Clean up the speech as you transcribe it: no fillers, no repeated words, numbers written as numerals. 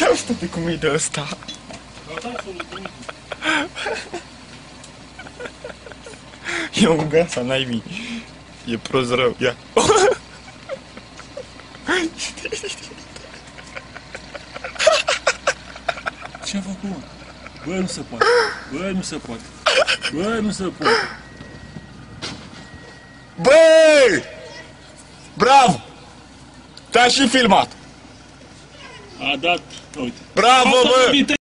Ia uite cum e de ăsta. E un gasa, naibii. E prost rău, ia. Ce-a făcut, mă? Bă, nu se poate. Bă, nu se poate. Bă, nu se poate. Băi! Bravo! Te-a și filmat. A dat, uite. Bravo, bă!